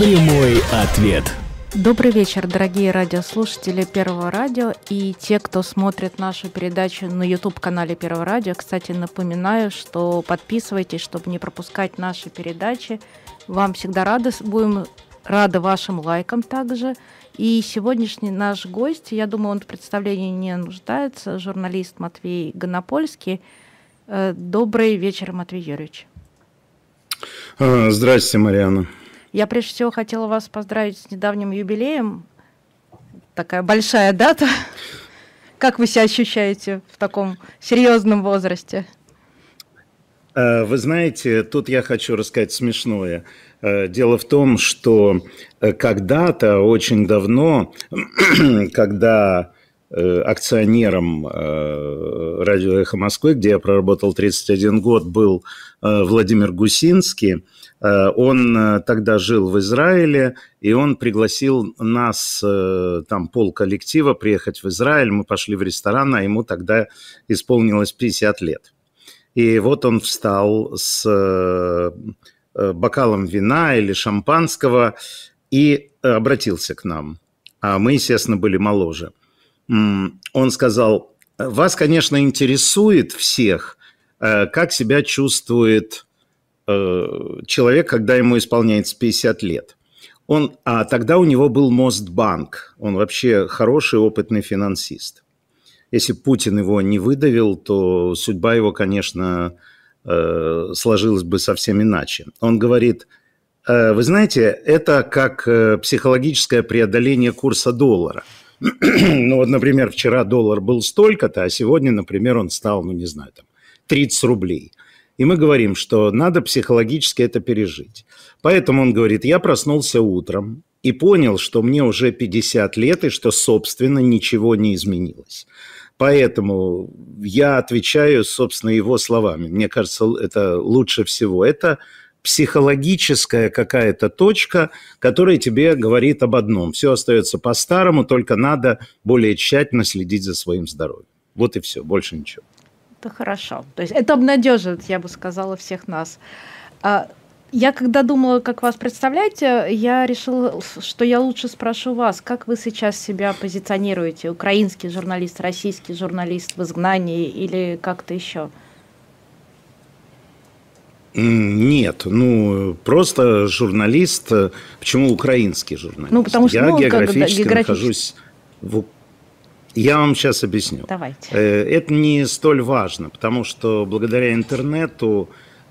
Прямой ответ. Добрый вечер, дорогие радиослушатели Первого радио и те, кто смотрит нашу передачу на YouTube-канале Первого радио. Кстати, напоминаю, что подписывайтесь, чтобы не пропускать наши передачи. Вам всегда будем рады вашим лайкам также. И сегодняшний наш гость, я думаю, он в представлении не нуждается, журналист Матвей Гонопольский. Добрый вечер, Матвей Юрьевич. Здравствуйте, Марьяна. Я прежде всего хотела вас поздравить с недавним юбилеем. Такая большая дата. Как вы себя ощущаете в таком серьезном возрасте? Вы знаете, тут я хочу рассказать смешное. Дело в том, что когда-то, очень давно, когда акционером радио «Эхо Москвы», где я проработал 31 год, был Владимир Гусинский. Он тогда жил в Израиле, и он пригласил нас, там полколлектива, приехать в Израиль. Мы пошли в ресторан, а ему тогда исполнилось 50 лет. И вот он встал с бокалом вина или шампанского и обратился к нам. А мы, естественно, были моложе. Он сказал: вас, конечно, интересует всех, как себя чувствует человек, когда ему исполняется 50 лет. А тогда у него был Мосбанк. Он вообще хороший, опытный финансист. Если Путин его не выдавил, то судьба его, конечно, сложилась бы совсем иначе. Он говорит: вы знаете, это как психологическое преодоление курса доллара. Ну вот, например, вчера доллар был столько-то, а сегодня, например, он стал, 30 рублей. И мы говорим, что надо психологически это пережить. Поэтому он говорит: я проснулся утром и понял, что мне уже 50 лет и что, собственно, ничего не изменилось. Поэтому я отвечаю, собственно, его словами. Мне кажется, это лучше всего. Это психологическая какая-то точка, которая тебе говорит об одном. Все остается по-старому, только надо более тщательно следить за своим здоровьем. Вот и все, больше ничего. Это хорошо. То есть это обнадеживает, я бы сказала, всех нас. Я когда думала, как вас представлять, я решила, что я лучше спрошу вас, как вы сейчас себя позиционируете? Украинский журналист, российский журналист в изгнании или как-то еще? Нет, просто журналист. Почему украинский журналист? Потому что, я географически нахожусь в... Я вам сейчас объясню. Давайте. Это не столь важно, потому что благодаря интернету,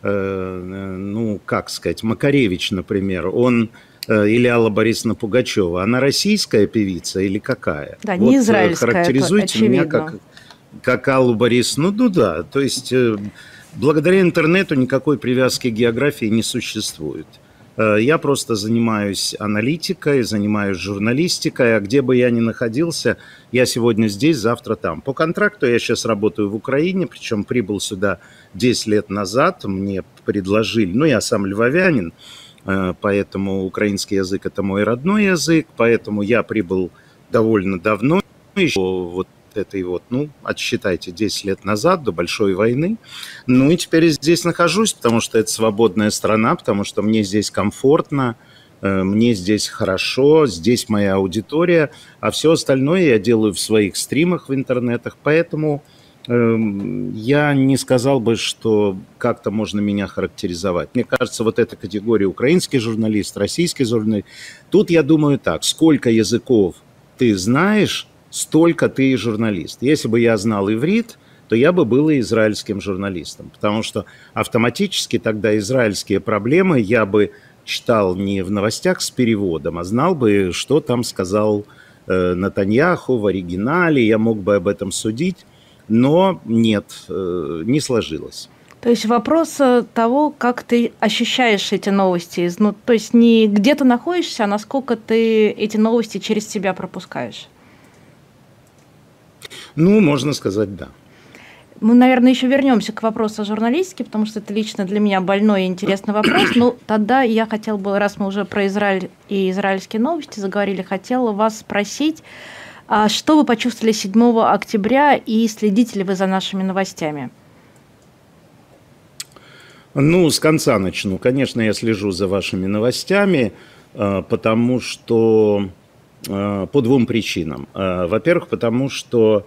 Макаревич, например, или Алла Борисовна Пугачева, она российская певица или какая? Да, не израильская, характеризуйте меня как Аллу Борисовну. Да, то есть... Благодаря интернету никакой привязки к географии не существует. Я просто занимаюсь аналитикой, занимаюсь журналистикой, а где бы я ни находился, я сегодня здесь, завтра там. По контракту я сейчас работаю в Украине, причем прибыл сюда 10 лет назад, мне предложили, я сам львовянин, поэтому украинский язык – это мой родной язык, поэтому я прибыл довольно давно, еще отсчитайте, 10 лет назад, до Большой войны. И теперь здесь нахожусь, потому что это свободная страна, потому что мне здесь комфортно, мне здесь хорошо, здесь моя аудитория, а все остальное я делаю в своих стримах в интернетах, поэтому я не сказал бы, что как-то можно меня характеризовать. Мне кажется, вот эта категория украинский журналист, российский журналист, тут я думаю так: сколько языков ты знаешь, столько ты и журналист. Если бы я знал иврит, то я бы был и израильским журналистом, потому что автоматически тогда израильские проблемы я бы читал не в новостях с переводом, а знал бы, что там сказал Нетаньяху в оригинале, я мог бы об этом судить, но нет, не сложилось. То есть вопрос того, как ты ощущаешь эти новости, то есть не где ты находишься, а насколько ты эти новости через себя пропускаешь. Можно сказать, да. Мы, наверное, еще вернемся к вопросу о журналистике, потому что это лично для меня больной и интересный вопрос. Но тогда я хотела бы, раз мы уже про Израиль и израильские новости заговорили, хотела вас спросить, что вы почувствовали 7 октября и следите ли вы за нашими новостями? С конца начну. Конечно, я слежу за вашими новостями. потому что по двум причинам. Во-первых, потому что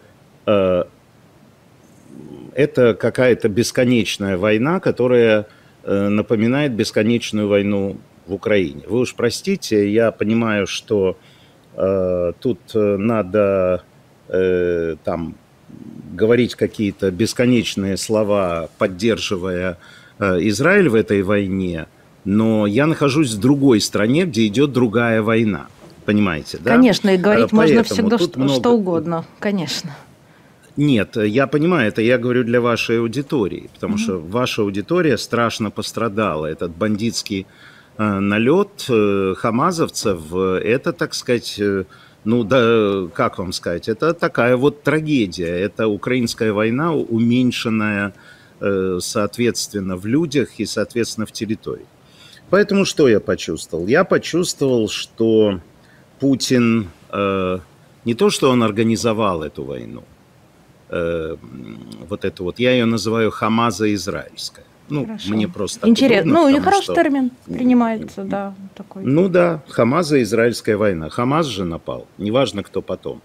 это какая-то бесконечная война, которая напоминает бесконечную войну в Украине. Вы уж простите, я понимаю, что тут надо там говорить какие-то бесконечные слова, поддерживая Израиль в этой войне, но я нахожусь в другой стране, где идет другая война. Понимаете, да? Конечно, и говорить Поэтому можно всегда тут что угодно, конечно. Нет, я понимаю, это я говорю для вашей аудитории, потому что ваша аудитория страшно пострадала. Этот бандитский налет хамазовцев, это, так сказать, ну да, как вам сказать, это такая вот трагедия. Это украинская война, уменьшенная, соответственно, в людях и, соответственно, в территории. Поэтому что я почувствовал? Я почувствовал, что Путин, не то, что он организовал эту войну, вот эту вот, я ее называю хамазо-израильская. Ну, Хорошо. мне просто интересно. удобно, Ну, и хороший термин принимается, да, такой. Ну да, хамазо-израильская война. Хамаз же напал, неважно, кто потом.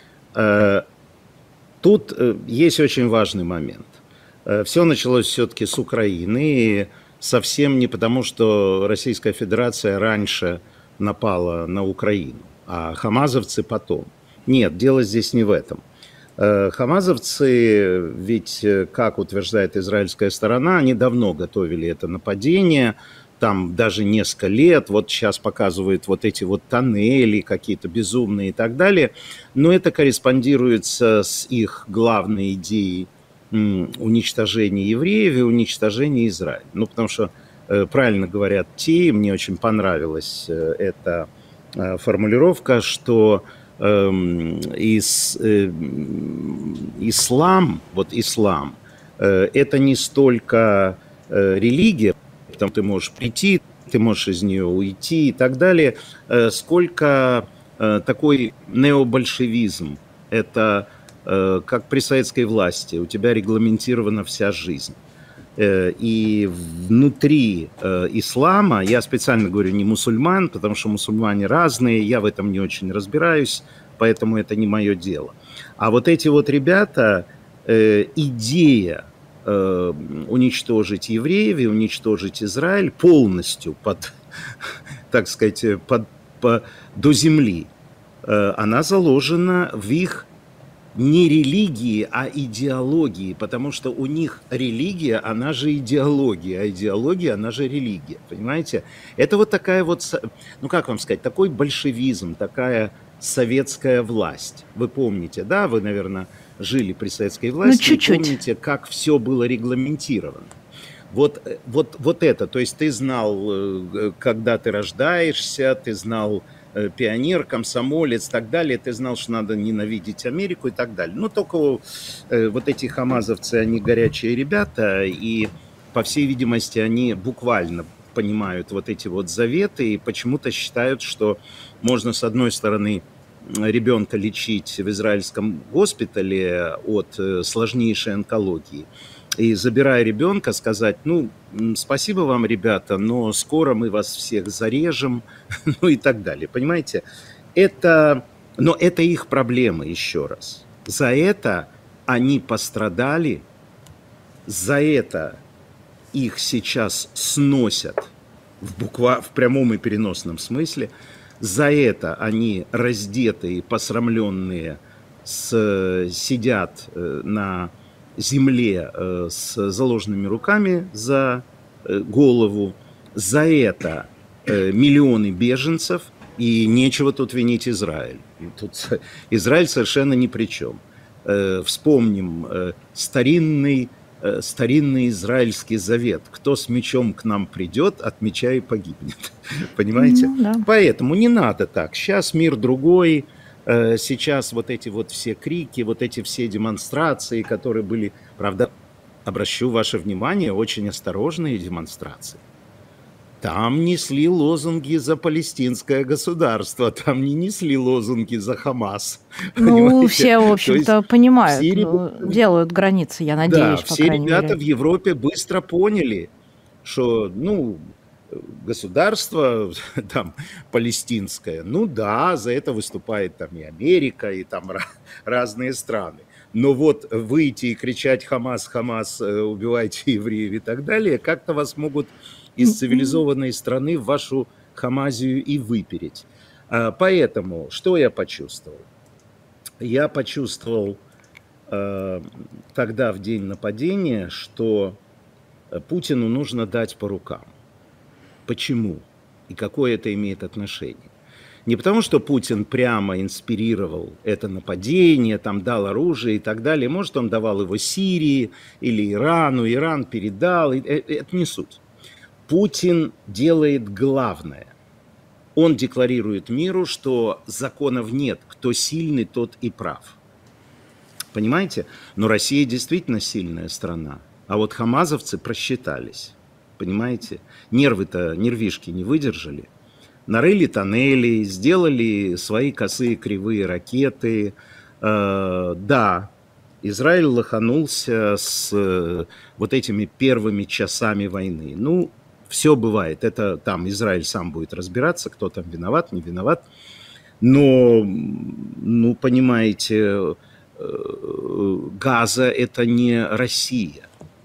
Тут есть очень важный момент. Все началось все-таки с Украины, и совсем не потому, что Российская Федерация раньше напала на Украину, а хамазовцы потом. Нет, дело здесь не в этом. Хамазовцы, ведь, как утверждает израильская сторона, они давно готовили это нападение, там даже несколько лет, вот сейчас показывают вот эти вот тоннели какие-то безумные и так далее, но это корреспондируется с их главной идеей уничтожения евреев и уничтожения Израиля. Ну, потому что, правильно говорят те, мне очень понравилась эта формулировка, что ислам, вот ислам, это не столько религия, потому что ты можешь прийти, ты можешь из нее уйти и так далее, сколько такой необольшевизм. Это как при советской власти, у тебя регламентирована вся жизнь. И внутри ислама, я специально говорю не мусульман, потому что мусульмане разные, я в этом не очень разбираюсь, поэтому это не мое дело. А вот эти вот ребята, идея уничтожить евреев и уничтожить Израиль полностью под, так сказать, до земли, она заложена в их не религии, а идеологии, потому что у них религия, она же идеология, а идеология, она же религия, понимаете? Это вот такая вот, ну как вам сказать, такой большевизм, такая советская власть. Вы помните, да, вы, наверное, жили при советской власти, чуть-чуть. Помните, как все было регламентировано. Вот это, то есть ты знал, когда ты рождаешься, ты знал, пионер, комсомолец и так далее, ты знал, что надо ненавидеть Америку и так далее. Но только вот эти хамазовцы, они горячие ребята, и, по всей видимости, они буквально понимают вот эти вот заветы и почему-то считают, что можно, с одной стороны, ребенка лечить в израильском госпитале от сложнейшей онкологии, и, забирая ребенка, сказать, ну, спасибо вам, ребята, но скоро мы вас всех зарежем, ну и так далее, понимаете? Но это их проблема, еще раз. За это они пострадали, за это их сейчас сносят в прямом и переносном смысле, за это они раздетые, посрамленные, сидят на земле с заложенными руками за голову. За это миллионы беженцев, и нечего тут винить Израиль. Тут Израиль совершенно ни при чем. Вспомним старинный израильский завет. Кто с мечом к нам придет, от меча и погибнет. Понимаете? Да. Поэтому не надо так. Сейчас мир другой. Сейчас вот эти вот все крики, вот эти все демонстрации, которые были, правда, обращу ваше внимание, очень осторожные демонстрации. Там несли лозунги за палестинское государство, там не несли лозунги за Хамас. Ну, понимаете? все, в общем-то, понимают, все делают границы, я надеюсь, Да, по все крайней ребята мере. в Европе быстро поняли, что, ну, государство там палестинское, ну да, за это выступает там и Америка, и там разные страны. Но вот выйти и кричать «Хамас, Хамас, убивайте евреев» и так далее, как-то вас могут из цивилизованной страны в вашу Хамазию и выпереть. Поэтому что я почувствовал? Я почувствовал тогда в день нападения, что Путину нужно дать по рукам. Почему? И какое это имеет отношение? Не потому, что Путин прямо инспирировал это нападение, там дал оружие и так далее. Может, он давал его Сирии или Ирану, Иран передал. Это не суть. Путин делает главное. Он декларирует миру, что законов нет. Кто сильный, тот и прав. Понимаете? Но Россия действительно сильная страна. А вот хамазовцы просчитались. Понимаете? Нервишки не выдержали. Нарыли тоннели, сделали свои косые кривые ракеты. Да, Израиль лоханулся с вот этими первыми часами войны. Ну, все бывает. Это там Израиль сам будет разбираться, кто там виноват, не виноват. Но, ну, понимаете, Газа – это не Россия.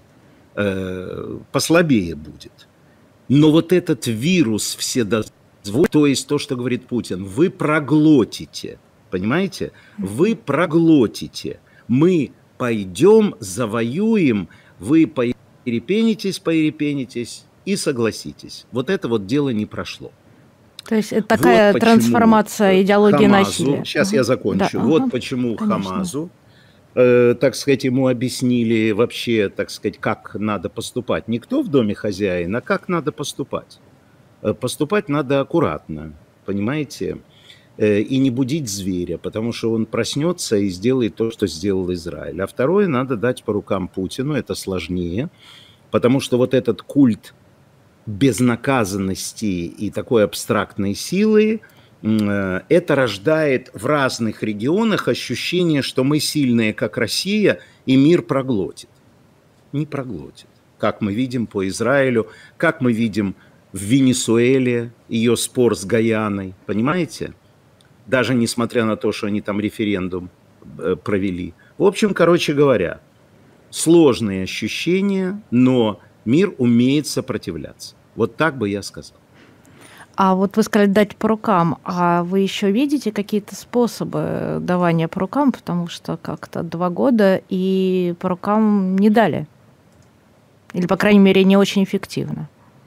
Послабее будет. Но вот этот вирус вседозволенности, то есть то, что говорит Путин, вы проглотите, понимаете? Вы проглотите. Мы пойдем, завоюем, вы поерепенитесь и согласитесь. Вот это вот дело не прошло. То есть это такая вот трансформация идеологии насилия. Сейчас я закончу. Да, вот почему конечно. Хамазу, так сказать, ему объяснили вообще, так сказать, как надо поступать. Не кто в доме хозяин, а как надо поступать. Поступать надо аккуратно, понимаете, и не будить зверя, потому что он проснется и сделает то, что сделал Израиль. А второе, надо дать по рукам Путину, это сложнее, потому что вот этот культ безнаказанности и такой абстрактной силы, это рождает в разных регионах ощущение, что мы сильные, как Россия, и мир проглотит. Не проглотит. Как мы видим по Израилю, как мы видим в Венесуэле, ее спор с Гаяной, понимаете? Даже несмотря на то, что они там референдум провели. В общем, короче говоря, сложные ощущения, но мир умеет сопротивляться. Вот так бы я сказал. А вот вы сказали дать по рукам, а вы еще видите какие-то способы давания по рукам, потому что как-то 2 года и по рукам не дали? Или, по крайней мере, не очень эффективно?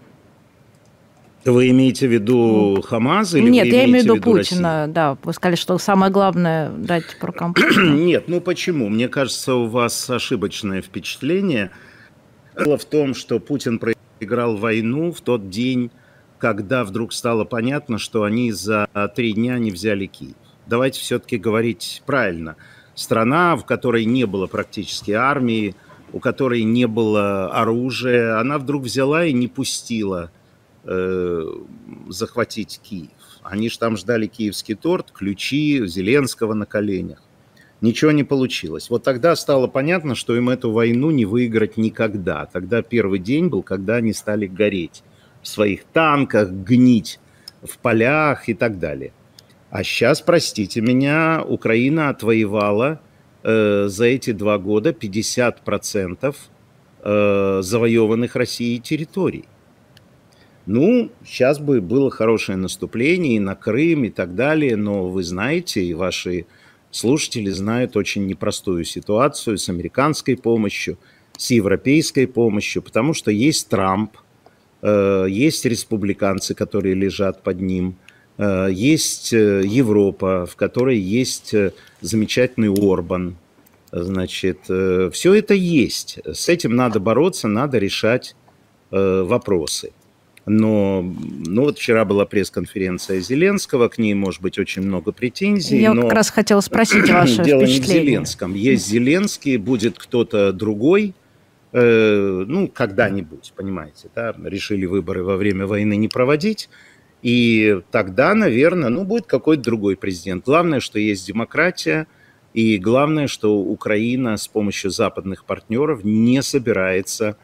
Вы имеете в виду Хамас или нет, вы я имею в виду Путина, Россию? Да. Вы сказали, что самое главное дать по рукам Путина. Нет, ну почему? Мне кажется, у вас ошибочное впечатление. Дело в том, что Путин проиграл войну в тот день, когда вдруг стало понятно, что они за 3 дня не взяли Киев. Давайте все-таки говорить правильно. Страна, в которой не было практически армии, у которой не было оружия, она вдруг взяла и не пустила захватить Киев. Они же там ждали киевский торт, ключи, Зеленского на коленях. Ничего не получилось. Вот тогда стало понятно, что им эту войну не выиграть никогда. Тогда первый день был, когда они стали гореть в своих танках, гнить в полях и так далее. А сейчас, простите меня, Украина отвоевала за эти 2 года 50% завоеванных Россией территорий. Ну, сейчас бы было хорошее наступление и на Крым и так далее, но вы знаете, и ваши слушатели знают очень непростую ситуацию с американской помощью, с европейской помощью, потому что есть Трамп, есть республиканцы, которые лежат под ним, есть Европа, в которой есть замечательный Орбан. Значит, все это есть. С этим надо бороться, надо решать вопросы. Но ну вот вчера была пресс-конференция Зеленского, к ней может быть очень много претензий. Я но как раз хотела спросить ваше дело впечатление. Не в Зеленском. Есть Зеленский, будет кто-то другой, ну, когда-нибудь, понимаете, да, решили выборы во время войны не проводить, и тогда, наверное, ну, будет какой-то другой президент. Главное, что есть демократия, и главное, что Украина с помощью западных партнеров не собирается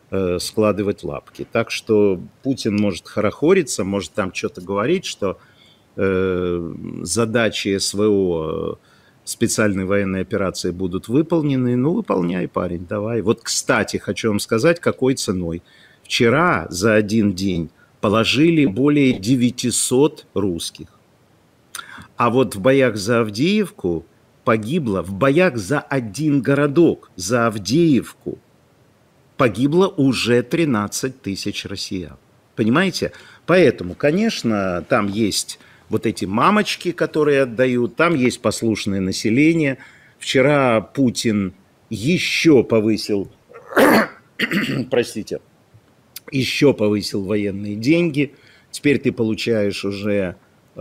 складывать лапки. Так что Путин может хорохориться, может там что-то говорить, что задачи СВО, специальной военной операции будут выполнены. Ну, выполняй, парень, давай. Вот, кстати, хочу вам сказать, какой ценой. Вчера за один день положили более 900 русских. А вот в боях за Авдеевку погибло, в боях за один городок, за Авдеевку, погибло уже 13 тысяч россиян. Понимаете? Поэтому, конечно, там есть вот эти мамочки, которые отдают, там есть послушное население. Вчера Путин еще повысил, простите, еще повысил военные деньги. Теперь ты получаешь уже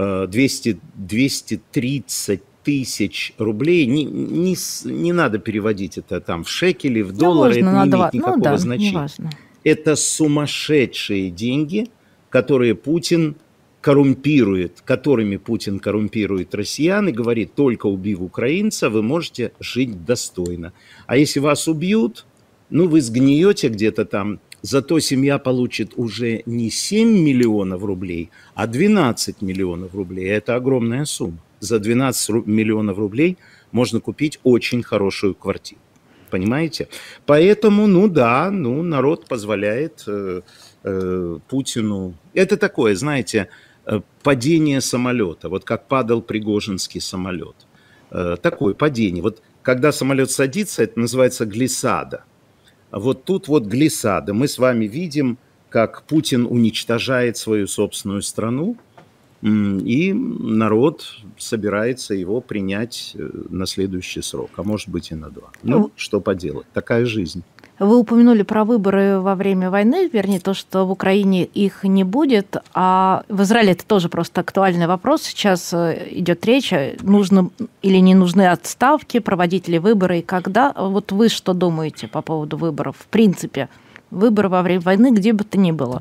230 тысяч рублей. Не надо переводить это там в шекели, в доллары. Это не имеет никакого значения. Это сумасшедшие деньги, которыми Путин коррумпирует россиян и говорит: только убив украинца, вы можете жить достойно. А если вас убьют, ну, вы сгниете где-то там, зато семья получит уже не 7 миллионов рублей, а 12 миллионов рублей. Это огромная сумма. За 12 миллионов рублей можно купить очень хорошую квартиру. Понимаете? Поэтому, народ позволяет Путину... Это такое, знаете, падение самолета. Вот как падал Пригожинский самолет. Такое падение. Вот когда самолет садится, это называется глиссада. Вот тут вот глиссада. Мы с вами видим, как Путин уничтожает свою собственную страну, и народ собирается его принять на следующий срок, а может быть и на 2. Ну, что поделать, такая жизнь. Вы упомянули про выборы во время войны, вернее, то, что в Украине их не будет, а в Израиле это тоже просто актуальный вопрос. Сейчас идет речь, нужны или не нужны отставки, проводить ли выборы и когда. Вот вы что думаете по поводу выборов? В принципе, выборы во время войны, где бы то ни было.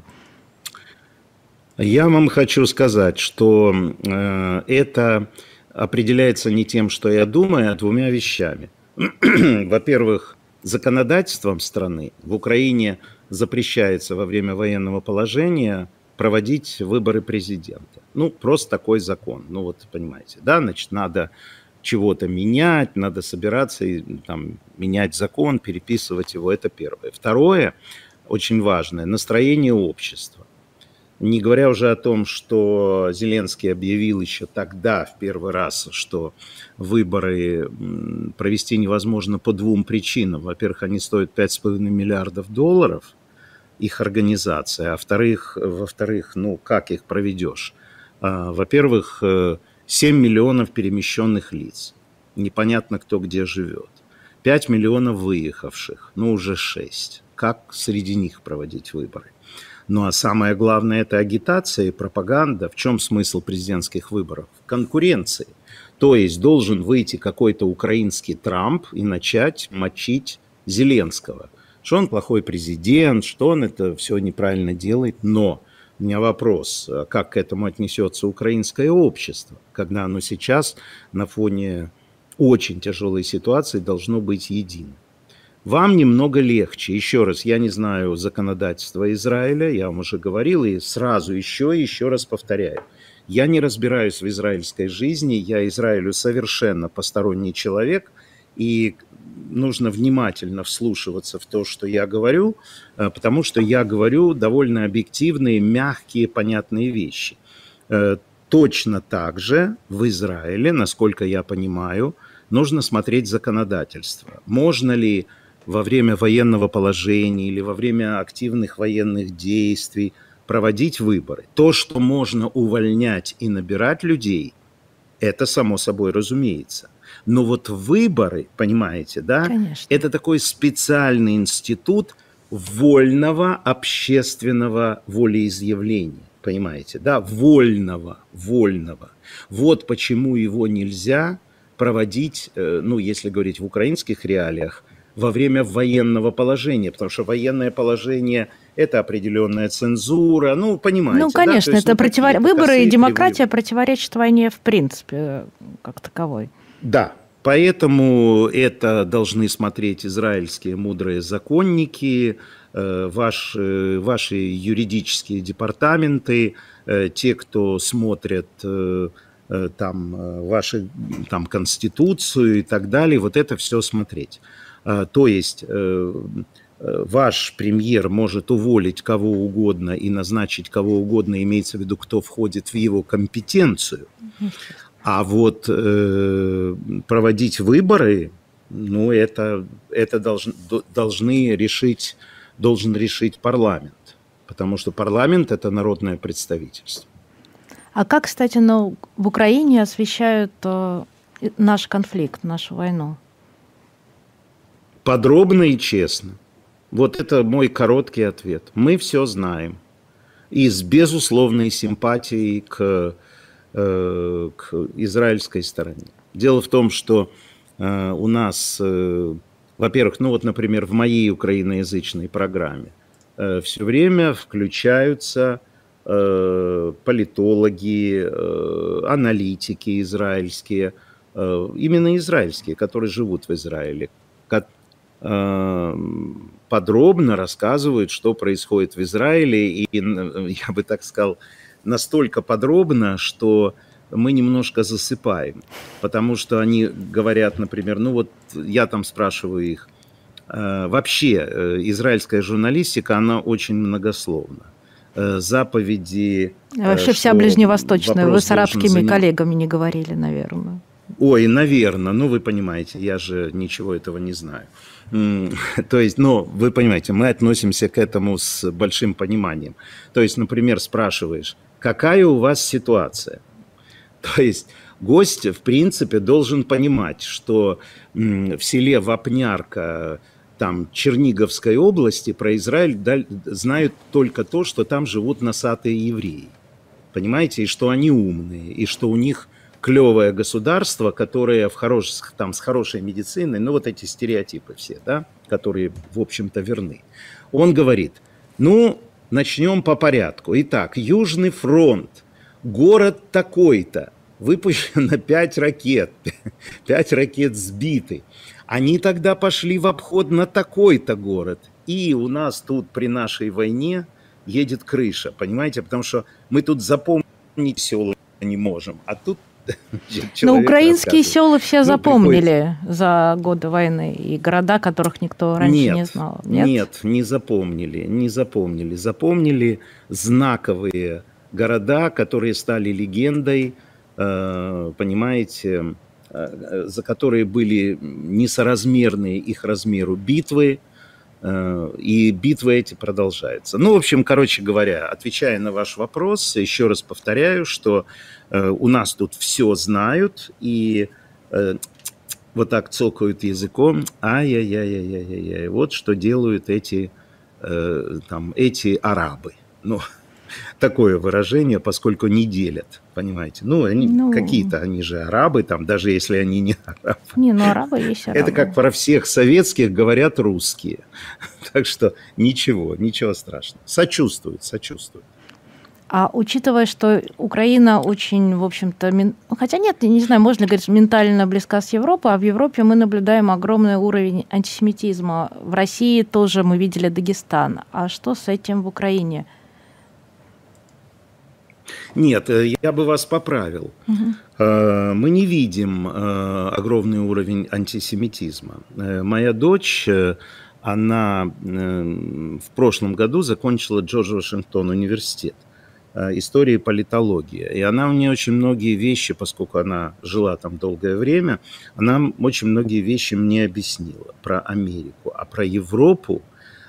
Я вам хочу сказать, что это определяется не тем, что я думаю, а 2 вещами. Во-первых, законодательством страны в Украине запрещается во время военного положения проводить выборы президента. Ну, просто такой закон. Ну, вот, понимаете, да, значит, надо чего-то менять, надо собираться и там менять закон, переписывать его. Это первое. Второе, очень важное, настроение общества. Не говоря уже о том, что Зеленский объявил еще тогда в первый раз, что выборы провести невозможно по 2 причинам. Во-первых, они стоят $5,5 миллиардов, их организация. А во-вторых, ну как их проведешь? Во-первых, 7 миллионов перемещенных лиц. Непонятно, кто где живет. 5 миллионов выехавших, ну уже 6. Как среди них проводить выборы? Ну а самое главное – это агитация и пропаганда. В чем смысл президентских выборов? В конкуренции. То есть должен выйти какой-то украинский Трамп и начать мочить Зеленского. Что он плохой президент, что он это все неправильно делает. Но у меня вопрос, как к этому отнесется украинское общество, когда оно сейчас на фоне очень тяжелой ситуации должно быть единым. Вам немного легче. Еще раз, я не знаю законодательства Израиля, я вам уже говорил, и сразу еще раз повторяю. Я не разбираюсь в израильской жизни, я Израилю совершенно посторонний человек, и нужно внимательно вслушиваться в то, что я говорю, потому что я говорю довольно объективные, мягкие, понятные вещи. Точно так же в Израиле, насколько я понимаю, нужно смотреть законодательство. Можно ли во время военного положения или во время активных военных действий проводить выборы? То, что можно увольнять и набирать людей, это само собой разумеется. Но вот выборы, понимаете, да? Конечно. Это такой специальный институт вольного общественного волеизъявления. Понимаете, да? Вольного. Вот почему его нельзя проводить, ну, если говорить в украинских реалиях, во время военного положения, потому что военное положение – это определенная цензура, ну, понимаете. Ну, конечно, да? есть, это выборы и демократия противоречат войне в принципе, как таковой. Да, поэтому это должны смотреть израильские мудрые законники, ваши юридические департаменты, те, кто смотрят вашу Конституцию и так далее, вот это все смотреть. То есть ваш премьер может уволить кого угодно и назначить кого угодно, имеется в виду, кто входит в его компетенцию. А вот проводить выборы, ну, это должен решить парламент, потому что парламент – это народное представительство. А как, кстати, в Украине освещают наш конфликт, нашу войну? Подробно и честно. Вот это мой короткий ответ. Мы все знаем. И с безусловной симпатией к израильской стороне. Дело в том, что у нас, во-первых, ну вот, например, в моей украиноязычной программе все время включаются политологи, аналитики израильские, именно израильские, которые живут в Израиле, подробно рассказывают, что происходит в Израиле, и, я бы так сказал, настолько подробно, что мы немножко засыпаем, потому что они говорят, например, ну вот я там спрашиваю их, вообще израильская журналистика, она очень многословна. Заповеди... Вообще вся ближневосточная, вы с арабскими коллегами не говорили, наверное. Ой, наверное, ну вы понимаете, я же ничего этого не знаю. То есть, но вы понимаете, мы относимся к этому с большим пониманием. То есть, например, спрашиваешь, какая у вас ситуация? То есть гость, в принципе, должен понимать, что в селе Вапнярка, там, Черниговской области, про Израиль знают только то, что там живут носатые евреи. Понимаете? И что они умные, и что у них клевое государство, которое там, с хорошей медициной, ну вот эти стереотипы все, да, которые, в общем-то, верны. Он говорит, ну, начнем по порядку. Итак, Южный фронт, город такой-то, выпущено 5 ракет, 5 ракет сбиты. Они тогда пошли в обход на такой-то город. И у нас тут при нашей войне едет крыша, понимаете? Потому что мы тут запомнить села не можем, а тут но украинские села все запомнили за годы войны, и города, которых никто раньше не знал. Нет, не запомнили. Запомнили знаковые города, которые стали легендой, понимаете, за которые были несоразмерные их размеру битвы, и битвы эти продолжаются. Ну, в общем, короче говоря, отвечая на ваш вопрос, еще раз повторяю, что у нас тут все знают, и вот так цокают языком, ай-яй-яй-яй-яй-яй, вот что делают эти арабы. Ну, такое выражение, поскольку не делят, понимаете. Ну, какие-то они же арабы, там, даже если они не арабы. Не, ну арабы есть арабы. Это как про всех советских говорят русские. Так что ничего страшного. Сочувствуют. А учитывая, что Украина очень, в общем-то, хотя нет, не знаю, можно ли говорить, ментально близка с Европой, а в Европе мы наблюдаем огромный уровень антисемитизма. В России тоже мы видели Дагестан. А что с этим в Украине? Нет, я бы вас поправил. Мы не видим огромный уровень антисемитизма. Моя дочь, она в прошлом году закончила Джордж Вашингтон университет истории и политологии. И она мне очень многие вещи, поскольку она жила там долгое время, она очень многие вещи мне объяснила про Америку. А про Европу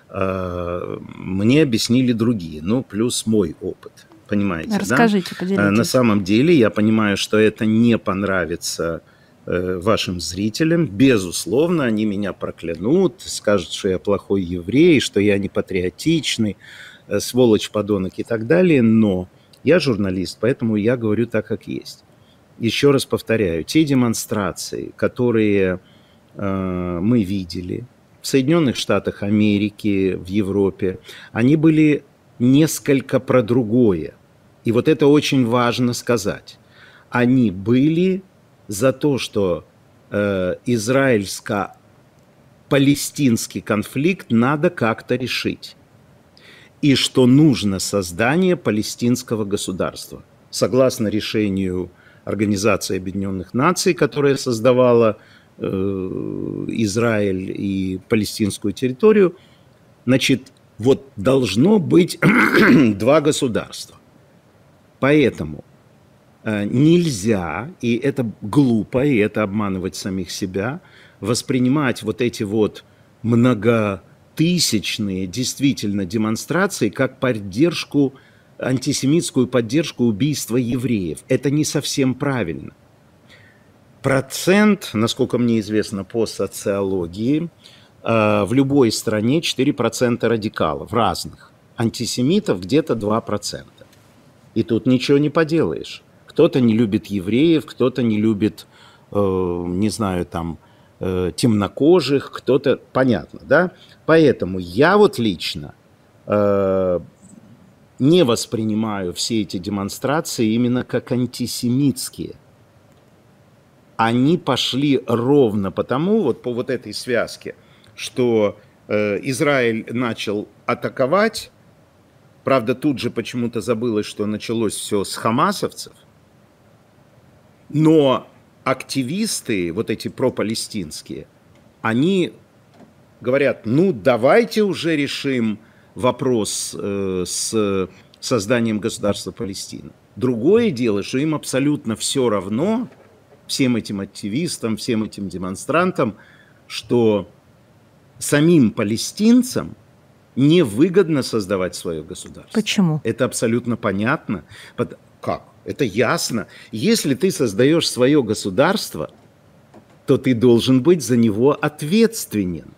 мне объяснили другие, ну, плюс мой опыт. Понимаете, расскажите, да? Поделитесь. На самом деле я понимаю, что это не понравится вашим зрителям. Безусловно, они меня проклянут, скажут, что я плохой еврей, что я не патриотичный, сволочь, подонок и так далее. Но я журналист, поэтому я говорю так, как есть. Еще раз повторяю, те демонстрации, которые мы видели в Соединенных Штатах Америки, в Европе, они были несколько про другое. И вот это очень важно сказать. Они были за то, что израильско палестинский конфликт надо как-то решить. И что нужно создание палестинского государства. Согласно решению Организации Объединенных Наций, которая создавала Израиль и палестинскую территорию, значит, вот должно быть два государства. Поэтому нельзя, и это глупо, и это обманывать самих себя, воспринимать вот эти вот многотысячные действительно демонстрации как поддержку, антисемитскую поддержку убийства евреев. Это не совсем правильно. Процент, насколько мне известно по социологии, в любой стране 4% радикалов разных. Антисемитов где-то 2%. И тут ничего не поделаешь. Кто-то не любит евреев, кто-то не любит, не знаю, там, темнокожих, кто-то... Понятно, да? Поэтому я вот лично не воспринимаю все эти демонстрации именно как антисемитские. Они пошли ровно потому, вот по вот этой связке, что Израиль начал атаковать. Правда, тут же почему-то забылось, что началось все с хамасовцев. Но активисты, вот эти пропалестинские, они говорят, ну давайте уже решим вопрос с созданием государства Палестина. Другое дело, что им абсолютно все равно, всем этим активистам, всем этим демонстрантам, что самим палестинцам невыгодно создавать свое государство. Почему? Это абсолютно понятно. Как? Это ясно. Если ты создаешь свое государство, то ты должен быть за него ответственен.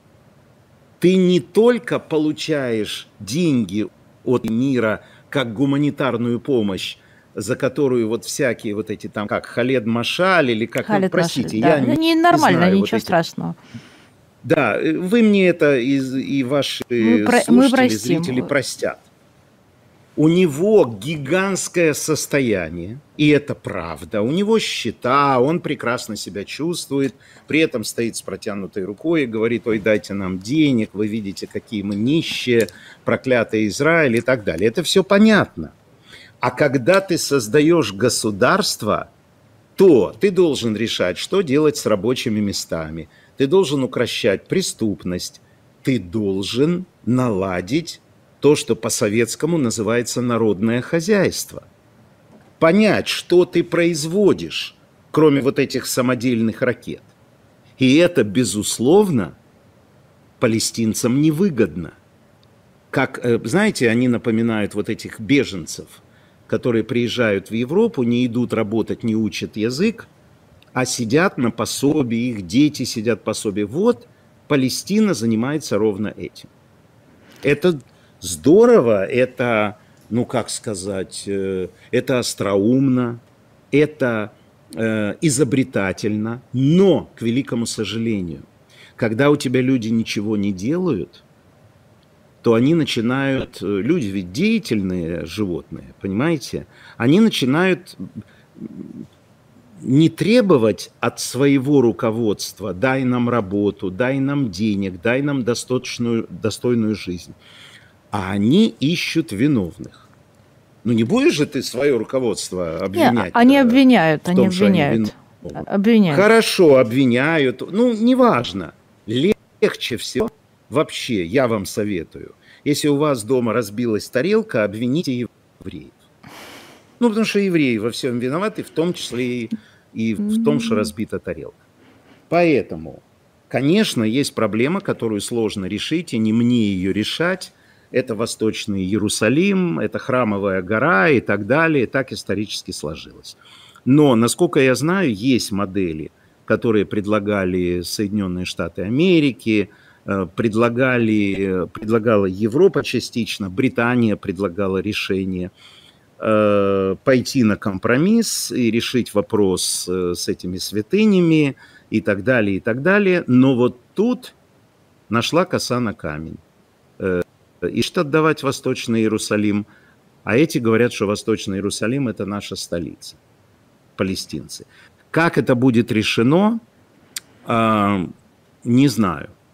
Ты не только получаешь деньги от мира как гуманитарную помощь, за которую вот всякие вот эти там, как Халед Машаль или как, Халед простите, Машаль, да. я не нормально, знаю, ничего вот эти... страшного. Да, вы мне это и ваши слушатели, зрители простят. У него гигантское состояние, и это правда. У него счета, он прекрасно себя чувствует, при этом стоит с протянутой рукой и говорит, ой, дайте нам денег, вы видите, какие мы нищие, проклятый Израиль и так далее. Это все понятно. А когда ты создаешь государство, то ты должен решать, что делать с рабочими местами, ты должен укрощать преступность, ты должен наладить то, что по-советскому называется народное хозяйство. Понять, что ты производишь, кроме вот этих самодельных ракет. И это, безусловно, палестинцам невыгодно. Как, знаете, они напоминают вот этих беженцев, которые приезжают в Европу, не идут работать, не учат язык, а сидят на пособии, их дети сидят на пособии. Вот Палестина занимается ровно этим. Это здорово, это, ну как сказать, это остроумно, это изобретательно, но, к великому сожалению, когда у тебя люди ничего не делают, то они начинают, люди ведь деятельные животные, понимаете, они начинают не требовать от своего руководства, дай нам работу, дай нам денег, дай нам достойную жизнь, а они ищут виновных. Ну не будешь же ты свое руководство обвинять? Нет, они обвиняют, они обвиняют. Хорошо, обвиняют. Ну, неважно. Легче всего, вообще, я вам советую, если у вас дома разбилась тарелка, обвините евреев. Ну, потому что евреи во всем виноваты, в том числе и в том, что разбита тарелка. Поэтому, конечно, есть проблема, которую сложно решить, и не мне ее решать. Это Восточный Иерусалим, это Храмовая гора и так далее. И так исторически сложилось. Но, насколько я знаю, есть модели, которые предлагали Соединенные Штаты Америки, предлагала Европа частично, Британия предлагала решение пойти на компромисс и решить вопрос с этими святынями и так далее, и так далее. Но вот тут нашла коса на камень. И что отдавать Восточный Иерусалим, а эти говорят, что Восточный Иерусалим – это наша столица, палестинцы. Как это будет решено, не знаю.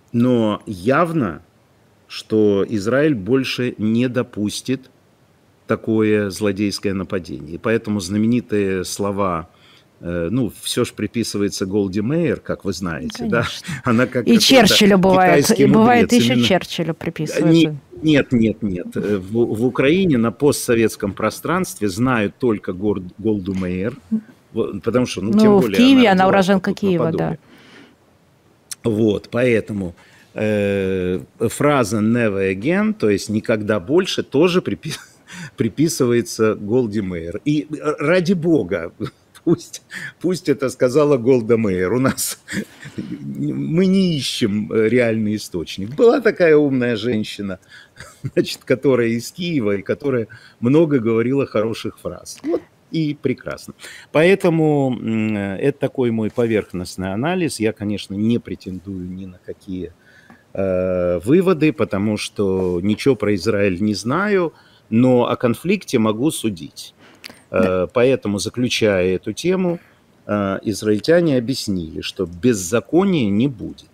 Но явно, что Израиль больше не допустит такое злодейское нападение. И поэтому знаменитые слова, ну, все же приписывается Голди Меир, как вы знаете, да? Конечно. Она как И какой-то Черчиллю бывает, китайский и бывает мудрец. еще Именно... Черчиллю приписывается. Нет, нет, нет. В Украине на постсоветском пространстве знают только Голду Меир, потому что, ну, тем Ну, в более, она Киеве, она родилась уроженка тут на Киева, да. Подоле. Вот, поэтому фраза «never again», то есть «никогда больше», тоже приписывается Голди Меир. И ради бога, пусть это сказала Голда Меир. У нас мы не ищем реальный источник. Была такая умная женщина, значит, которая из Киева и которая много говорила хороших фраз. Вот и прекрасно. Поэтому это такой мой поверхностный анализ. Я, конечно, не претендую ни на какие выводы, потому что ничего про Израиль не знаю, но о конфликте могу судить. Да. Поэтому, заключая эту тему, израильтяне объяснили, что беззакония не будет.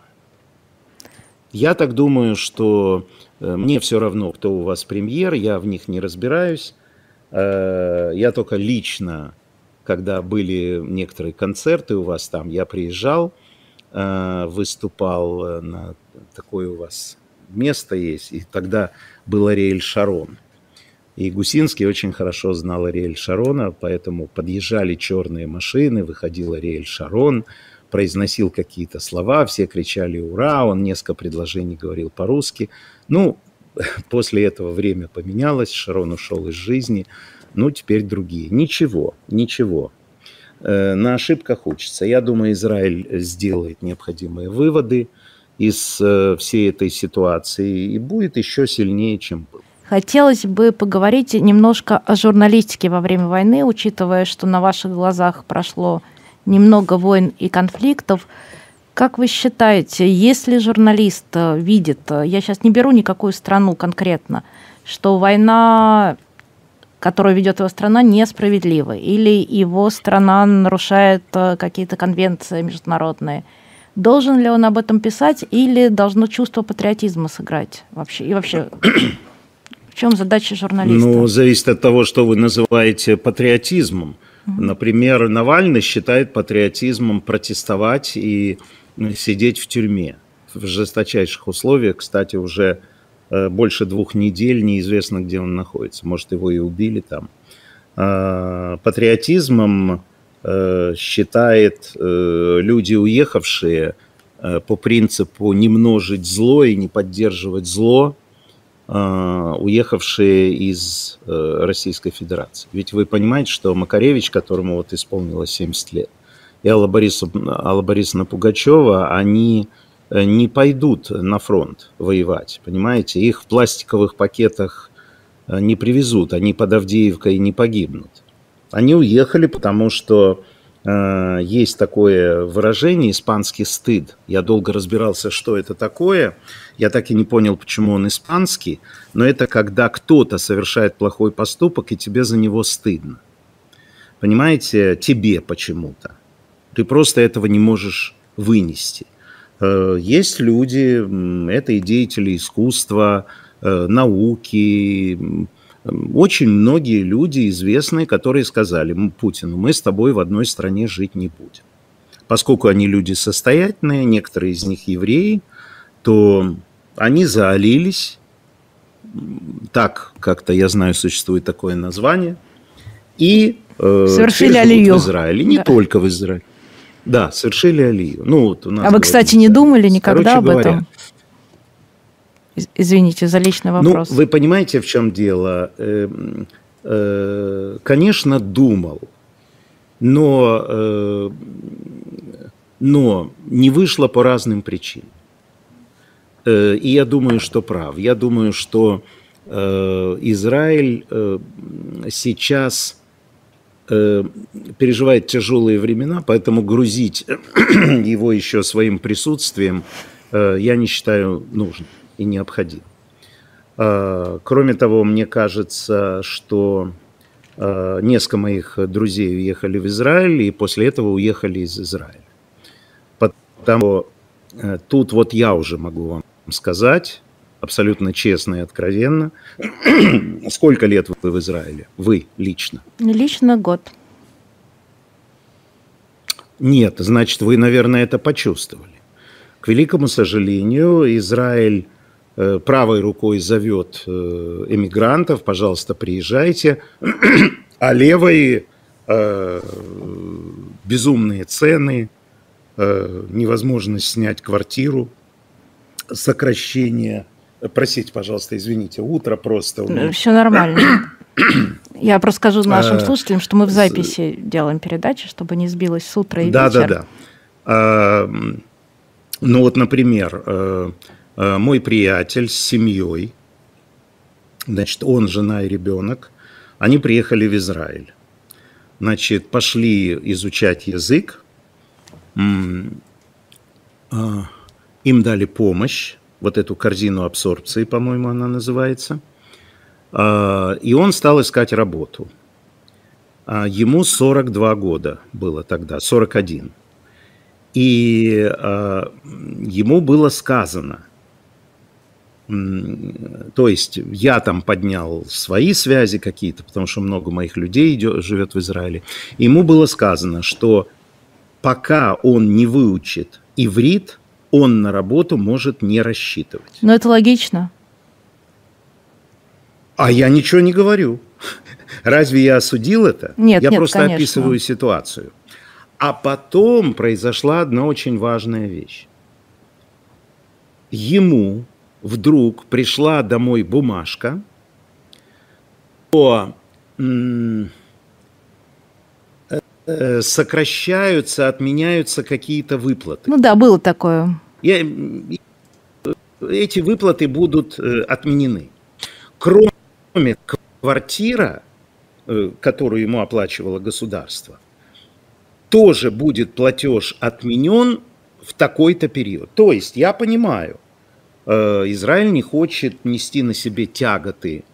Я так думаю, что мне все равно, кто у вас премьер, я в них не разбираюсь. Я только лично, когда были некоторые концерты у вас там, я приезжал, выступал на такое у вас место есть, и тогда был Ариэль Шарон. И Гусинский очень хорошо знал Ариэль Шарона, поэтому подъезжали черные машины, выходил Ариэль Шарон, произносил какие-то слова, все кричали «Ура!», он несколько предложений говорил по-русски. Ну, после этого время поменялось, Шарон ушел из жизни, ну, теперь другие. Ничего, ничего. На ошибках учатся. Я думаю, Израиль сделает необходимые выводы из всей этой ситуации и будет еще сильнее, чем был. Хотелось бы поговорить немножко о журналистике во время войны, учитывая, что на ваших глазах прошло немного войн и конфликтов. Как вы считаете, если журналист видит, я сейчас не беру никакую страну конкретно, что война, которую ведет его страна, несправедлива, или его страна нарушает какие-то конвенции международные, должен ли он об этом писать, или должно чувство патриотизма сыграть вообще? И вообще, в чем задача журналиста? Ну, зависит от того, что вы называете патриотизмом. Например, Навальный считает патриотизмом протестовать и сидеть в тюрьме в жесточайших условиях. Кстати, уже больше 2 недель неизвестно, где он находится. Может, его и убили там. Патриотизмом считает люди, уехавшие по принципу не множить зло и не поддерживать зло, уехавшие из Российской Федерации. Ведь вы понимаете, что Макаревич, которому вот исполнилось 70 лет, и Алла Борисовна Пугачева, они не пойдут на фронт воевать, понимаете? Их в пластиковых пакетах не привезут, они под Авдеевкой не погибнут. Они уехали, потому что есть такое выражение «испанский стыд». Я долго разбирался, что это такое. Я так и не понял, почему он испанский. Но это когда кто-то совершает плохой поступок, и тебе за него стыдно. Понимаете, тебе почему-то. Ты просто этого не можешь вынести. Есть люди, это и деятели искусства, науки, очень многие люди известные, которые сказали Путину: мы с тобой в одной стране жить не будем. Поскольку они люди состоятельные, некоторые из них евреи, то они заолились, так как-то, я знаю, существует такое название, и совершили живут алию в Израиле, не только в Израиле. Да, совершили алию. Ну, вот у нас, а вы, кстати, не думали никогда об говоря, этом? Извините за личный вопрос. Ну, вы понимаете, в чем дело? Конечно, думал, но не вышло по разным причинам. И я думаю, что прав. Я думаю, что Израиль сейчас переживает тяжелые времена, поэтому грузить его еще своим присутствием я не считаю нужным и необходим. Кроме того, мне кажется, что несколько моих друзей уехали в Израиль и после этого уехали из Израиля. Потому Тут вот я уже могу вам сказать, абсолютно честно и откровенно, сколько лет вы в Израиле? Вы лично? Лично год. Нет, значит, вы, наверное, это почувствовали. К великому сожалению, Израиль правой рукой зовет эмигрантов, пожалуйста, приезжайте, а левой безумные цены, невозможность снять квартиру, сокращение. Простите, пожалуйста, извините, утро просто. Все нормально. Я просто скажу нашим слушателям, что мы в записи делаем передачи, чтобы не сбилось с утра и вечер. Да. Ну вот, например, мой приятель с семьей, значит, он, жена и ребенок, они приехали в Израиль. Значит, пошли изучать язык, им дали помощь, вот эту корзину абсорбции, по-моему, она называется, и он стал искать работу. Ему 42 года было тогда, 41. И ему было сказано, то есть я там поднял свои связи какие-то, потому что много моих людей живет в Израиле, ему было сказано, что пока он не выучит иврит, он на работу может не рассчитывать. Но это логично. А я ничего не говорю. Разве я осудил это? Нет, я просто конечно. описываю ситуацию. А потом произошла одна очень важная вещь. Ему вдруг пришла домой бумажка, что сокращаются, отменяются какие-то выплаты. Ну да, было такое. Эти выплаты будут отменены. Кроме квартира, которую ему оплачивало государство, тоже будет платеж отменен в такой-то период. То есть, я понимаю, Израиль не хочет нести на себе тяготы,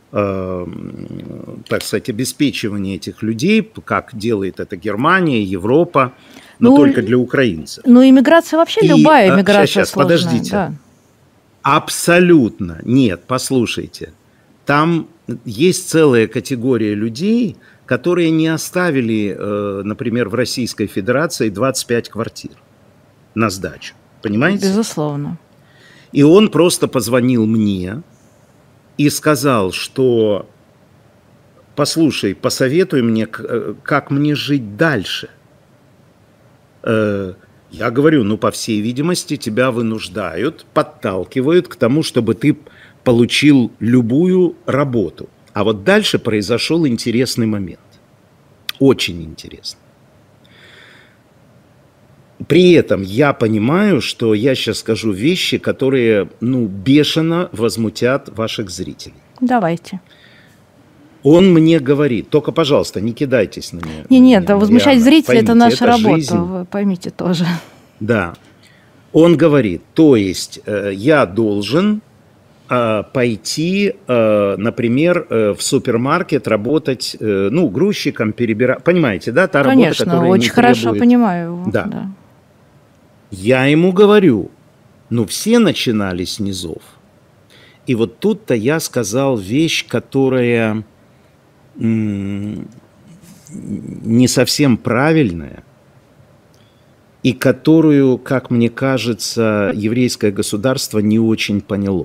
так сказать, обеспечивания этих людей, как делает это Германия, Европа, но только для украинцев. Ну, иммиграция вообще, любая иммиграция сложная. Подождите. Да. Абсолютно. Нет, послушайте. Там есть целая категория людей, которые не оставили, например, в Российской Федерации 25 квартир на сдачу. Понимаете? Безусловно. И он просто позвонил мне и сказал, что послушай, посоветуй мне, как мне жить дальше. Я говорю, ну, по всей видимости, тебя вынуждают, подталкивают к тому, чтобы ты получил любую работу. А вот дальше произошел интересный момент. Очень интересный. При этом я понимаю, что я сейчас скажу вещи, которые, ну, бешено возмутят ваших зрителей. Давайте. Он мне говорит, только, пожалуйста, не кидайтесь на меня. Нет, возмущать зрителей – это наша работа, жизнь. вы поймите тоже. Да. Он говорит, то есть я должен пойти, например, в супермаркет работать, ну, грузчиком, перебирать. Понимаете, да? Та Конечно, работа, которая очень не хорошо требует... понимаю. Да. Я ему говорю, ну, все начинали с низов. И вот тут-то я сказал вещь, которая не совсем правильная, и которую, как мне кажется, еврейское государство не очень поняло.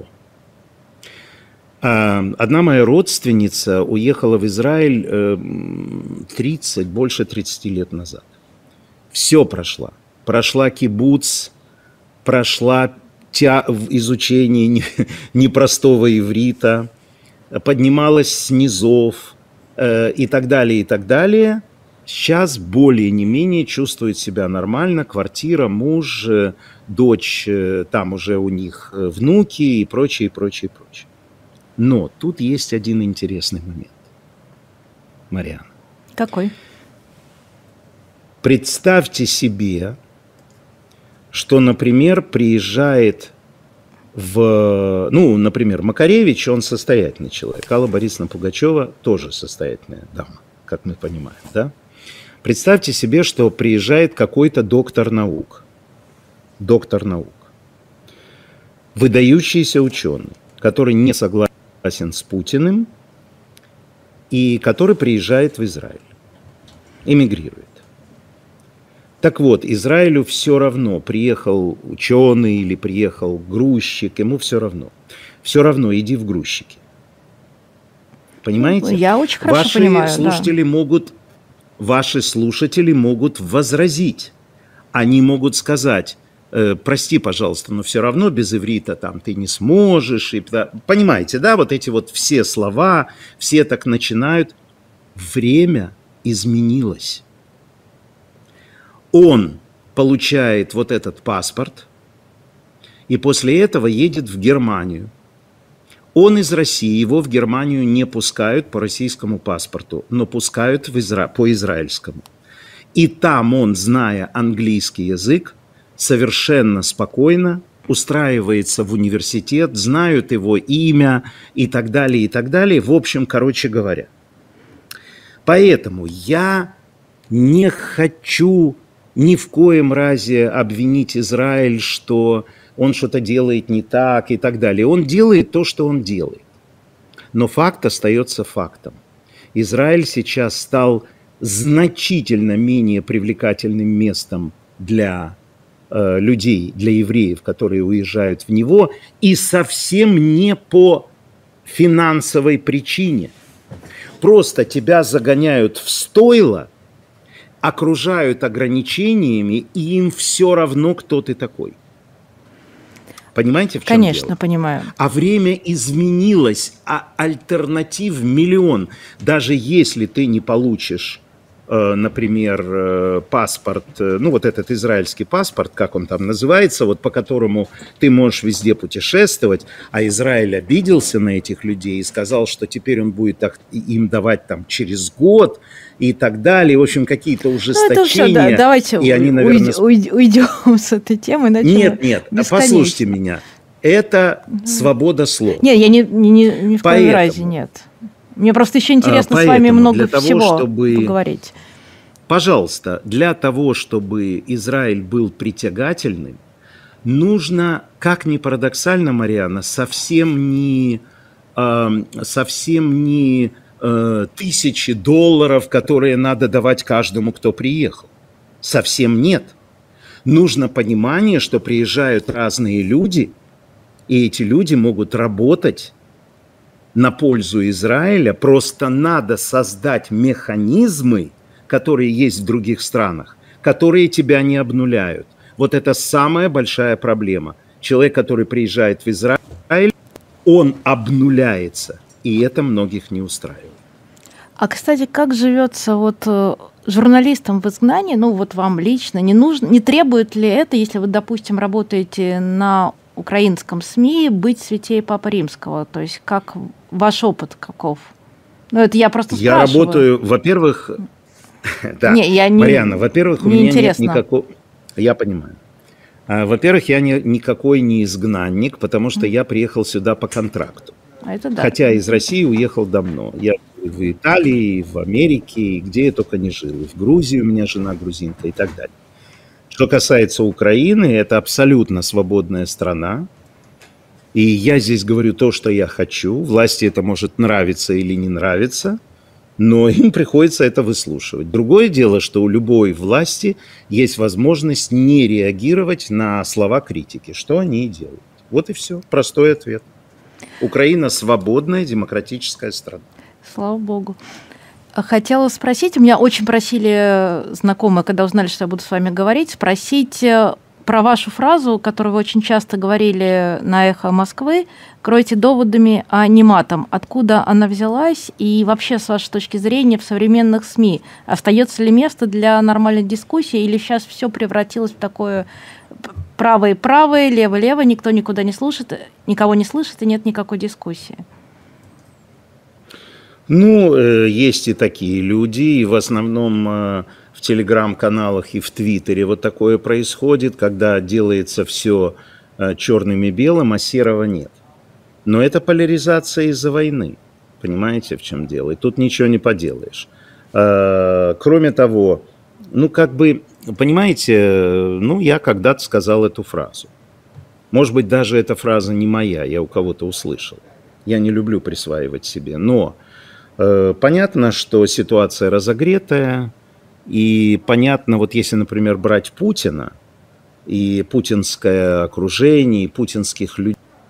Одна моя родственница уехала в Израиль больше 30 лет назад. Все прошла. Прошла кибуц, прошла изучение непростого иврита, поднималась с низов и так далее, и так далее. Сейчас более не менее чувствует себя нормально, квартира, муж, дочь, там уже у них внуки и прочее, прочее, прочее. Но тут есть один интересный момент, Марианна. Какой? Представьте себе, что, например, приезжает например, Макаревич, он состоятельный человек, Алла Борисовна Пугачева тоже состоятельная дама, как мы понимаем, да? Представьте себе, что приезжает какой-то доктор наук доктор наук, выдающийся ученый, который не согласен с Путиным и который приезжает в Израиль, эмигрирует. Так вот, Израилю все равно, приехал ученый или приехал грузчик, ему все равно. Все равно иди в грузчики. Понимаете? Я очень хорошо понимаю. Ваши слушатели могут возразить. Они могут сказать: прости, пожалуйста, но все равно без иврита там ты не сможешь. Понимаете, да, вот эти вот все слова, все так начинают. Время изменилось. Он получает вот этот паспорт и после этого едет в Германию. Он из России, его в Германию не пускают по российскому паспорту, но пускают по израильскому. И там он, зная английский язык, совершенно спокойно устраивается в университет, знают его имя и так далее, и так далее. В общем, короче говоря. Поэтому я не хочу ни в коем разе обвинить Израиль, что он что-то делает не так и так далее. Он делает то, что он делает. Но факт остается фактом. Израиль сейчас стал значительно менее привлекательным местом для людей, для евреев, которые уезжают в него, и совсем не по финансовой причине. Просто тебя загоняют в стойло, окружают ограничениями, и им все равно, кто ты такой. Понимаете, в чем дело? Конечно, понимаю. А время изменилось, а альтернатив миллион. Даже если ты не получишь, например, паспорт, ну вот этот израильский паспорт, как он там называется, вот по которому ты можешь везде путешествовать, а Израиль обиделся на этих людей и сказал, что теперь он будет им давать там через год и так далее. В общем, какие-то ужесточения. Это все, да, давайте и они, наверное, уйдем с этой темы. Нет, послушайте меня. Это свобода слова. Нет, я ни в коем разе нет. Мне просто еще интересно с вами много всего поговорить. Пожалуйста, для того, чтобы Израиль был притягательным, нужно, как ни парадоксально, Марианна, совсем не тысячи долларов, которые надо давать каждому, кто приехал. Совсем нет. Нужно понимание, что приезжают разные люди, и эти люди могут работать на пользу Израиля. Просто надо создать механизмы, которые есть в других странах, которые тебя не обнуляют. Вот это самая большая проблема. Человек, который приезжает в Израиль, он обнуляется. И это многих не устраивает. А, кстати, как живется вот журналистам в изгнании, ну вот вам лично, не требует ли это, если вы, допустим, работаете на украинском СМИ, быть святее Папы Римского? То есть как ваш опыт каков? Ну это я просто спрашиваю. Я работаю, во-первых, да, Марианна, во-первых, у меня нет никакого... Я понимаю. Во-первых, я никакой не изгнанник, потому что я приехал сюда по контракту. Это да. Хотя из России уехал давно. Я в Италии, в Америке, где я только не жил. И в Грузии у меня жена грузинка и так далее. Что касается Украины, это абсолютно свободная страна. И я здесь говорю то, что я хочу. Власти это может нравиться или не нравиться, но им приходится это выслушивать. Другое дело, что у любой власти есть возможность не реагировать на слова критики, что они и делают. Вот и все. Простой ответ. Украина свободная, демократическая страна. Слава богу. Хотела спросить, у меня очень просили знакомые, когда узнали, что я буду с вами говорить, спросить про вашу фразу, которую вы очень часто говорили на «Эхо Москвы», «Кройте доводами, а не матом». Откуда она взялась? И вообще, с вашей точки зрения, в современных СМИ остается ли место для нормальной дискуссии, или сейчас все превратилось в такое правое-правое, лево-лево, никто никуда не слушает, никого не слышит, и нет никакой дискуссии? Ну, есть и такие люди, и в основном в телеграм-каналах и в Твиттере вот такое происходит, когда делается все черным и белым, а серого нет. Но это поляризация из-за войны. Понимаете, в чем дело? И тут ничего не поделаешь. Кроме того, ну как бы понимаете, ну, я когда-то сказал эту фразу. Может быть, даже эта фраза не моя, я у кого-то услышал. Я не люблю присваивать себе, но понятно, что ситуация разогретая, и понятно, вот если, например, брать Путина и путинское окружение, и путинских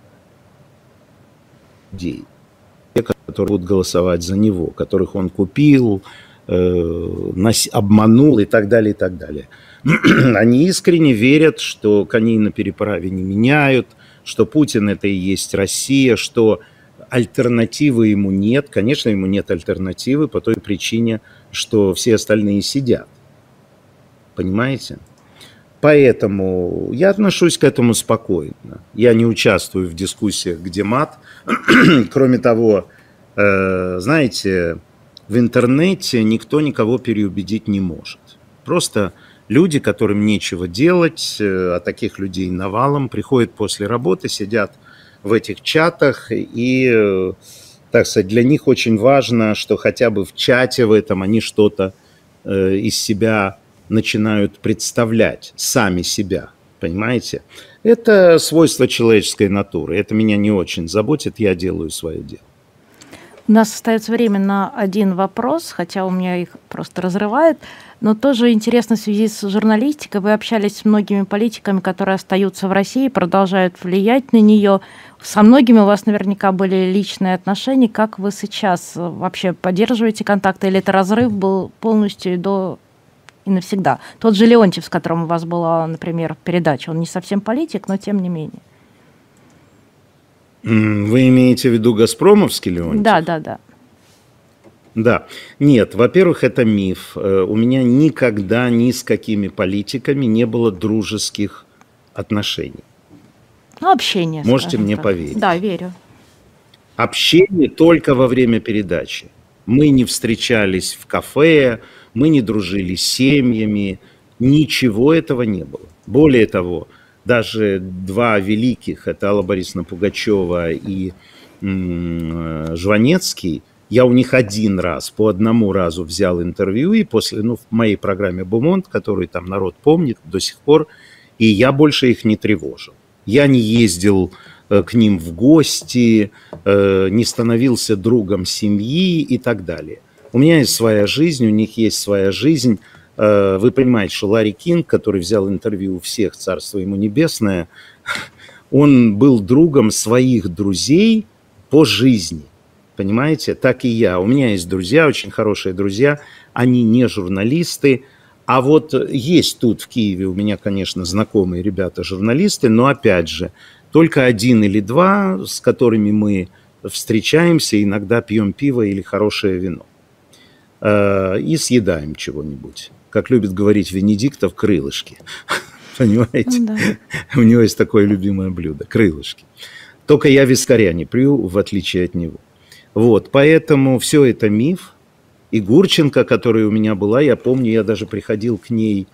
людей, которые будут голосовать за него, которых он купил, обманул и так далее, и так далее. Они искренне верят, что коней на переправе не меняют, что Путин – это и есть Россия, что альтернативы ему нет. Конечно, ему нет альтернативы по той причине, что все остальные сидят. Понимаете? Поэтому я отношусь к этому спокойно. Я не участвую в дискуссиях, где мат. Кроме того, знаете, в интернете никто никого переубедить не может. Просто люди, которым нечего делать, а таких людей навалом, приходят после работы, сидят в этих чатах, и, так сказать, для них очень важно, что хотя бы в чате в этом они что-то из себя начинают представлять, сами себя, понимаете? Это свойство человеческой натуры, это меня не очень заботит, я делаю свое дело. У нас остается время на один вопрос, хотя у меня их просто разрывает, но тоже интересно в связи с журналистикой. Вы общались с многими политиками, которые остаются в России, продолжают влиять на нее. Со многими у вас наверняка были личные отношения. Как вы сейчас вообще поддерживаете контакты, или это разрыв был полностью и навсегда? Тот же Леонтьев, с которым у вас была, например, передача, он не совсем политик, но тем не менее. Вы имеете в виду газпромовский Леонтьев? Да. Да. Нет, во-первых, это миф. У меня никогда ни с какими политиками не было дружеских отношений. Ну, общение. Можете мне так поверить. Да, верю. Общение только во время передачи. Мы не встречались в кафе, мы не дружили с семьями, ничего этого не было. Более того, даже два великих, это Алла Борисовна Пугачева и Жванецкий, я у них один раз, по одному разу взял интервью, и после, в моей программе «Бумонт», которую там народ помнит до сих пор, и я больше их не тревожил. Я не ездил к ним в гости, не становился другом семьи и так далее. У меня есть своя жизнь, у них есть своя жизнь. Вы понимаете, что Ларри Кинг, который взял интервью у всех, царство ему небесное, он был другом своих друзей по жизни. Понимаете? Так и я. У меня есть друзья, очень хорошие друзья, они не журналисты. А вот есть тут в Киеве у меня, конечно, знакомые ребята-журналисты, но опять же, только один или два, с которыми мы встречаемся, иногда пьем пиво или хорошее вино. И съедаем чего-нибудь. Как любит говорить Венедиктов, крылышки. Понимаете? Да. У него есть такое любимое блюдо – крылышки. Только я вискаря не пью, в отличие от него. Вот, поэтому все это миф. И Гурченко, которая у меня была, я помню, я даже приходил к ней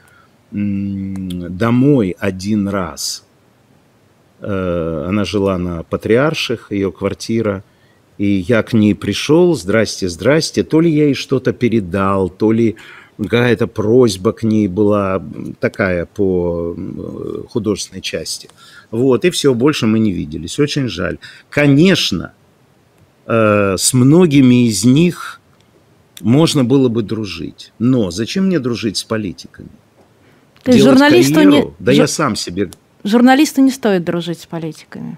домой один раз. Она жила на Патриарших, ее квартира. И я к ней пришел, здрасте, здрасте. То ли я ей что-то передал, то ли какая-то просьба к ней была такая по художественной части. Вот, и все, больше мы не виделись. Очень жаль. Конечно, с многими из них можно было бы дружить. Но зачем мне дружить с политиками? То есть делать журналисту карьеру? не... Да я сам себе... Журналисту не стоит дружить с политиками.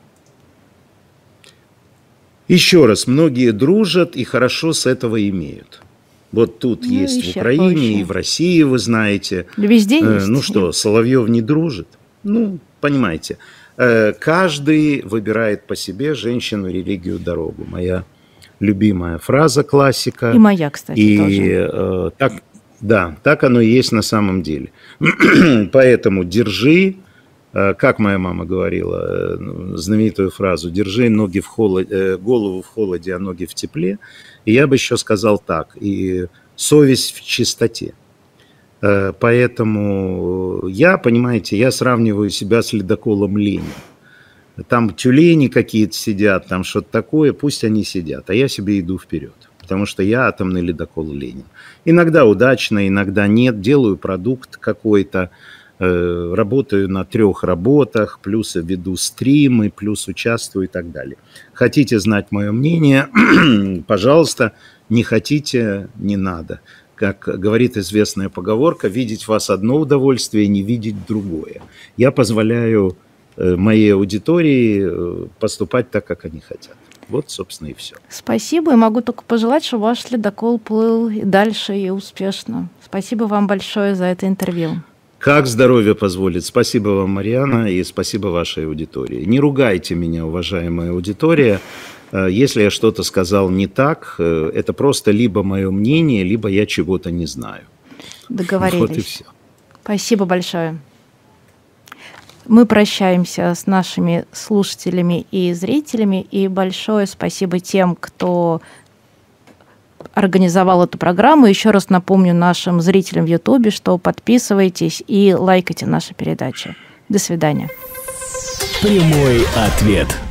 Еще раз, многие дружат и хорошо с этого имеют. Вот тут есть в Украине и в России, вы знаете. Везде есть. Ну что, Соловьев не дружит? Ну, понимаете. Каждый выбирает по себе женщину, религию, дорогу. Моя любимая фраза, классика. И моя, кстати, тоже. Так оно и есть на самом деле. Поэтому держи, как моя мама говорила, знаменитую фразу, держи ноги в холоде, голову в холоде, а ноги в тепле. И я бы еще сказал так, и совесть в чистоте. Поэтому я, понимаете, я сравниваю себя с ледоколом Ленин. Там тюлени какие-то сидят, там что-то такое, пусть они сидят, а я себе иду вперед. потому что я атомный ледокол Ленин. Иногда удачно, иногда нет, делаю продукт какой-то, работаю на 3 работах, плюс веду стримы, плюс участвую и так далее. Хотите знать мое мнение? Пожалуйста, не хотите, не надо. Как говорит известная поговорка, видеть вас одно удовольствие, не видеть другое. Я позволяю моей аудитории поступать так, как они хотят. Вот, собственно, и все. Спасибо, и могу только пожелать, чтобы ваш ледокол плыл и дальше, и успешно. Спасибо вам большое за это интервью. Как здоровье позволит. Спасибо вам, Марьяна, и спасибо вашей аудитории. Не ругайте меня, уважаемая аудитория. Если я что-то сказал не так, это просто либо мое мнение, либо я чего-то не знаю. Договорились. Вот и все. Спасибо большое. Мы прощаемся с нашими слушателями и зрителями, и большое спасибо тем, кто организовал эту программу. Еще раз напомню нашим зрителям в Ютубе, что подписывайтесь и лайкайте наши передачи. До свидания. Прямой ответ.